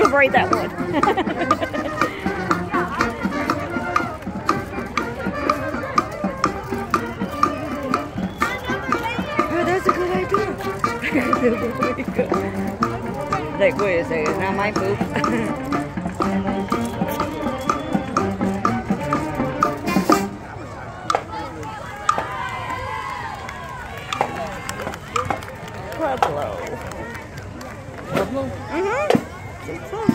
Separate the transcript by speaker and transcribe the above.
Speaker 1: incorporate that one. Oh, that's a good idea. Like, wait a second, not my poop. Pueblo. Pueblo? Mm-hmm.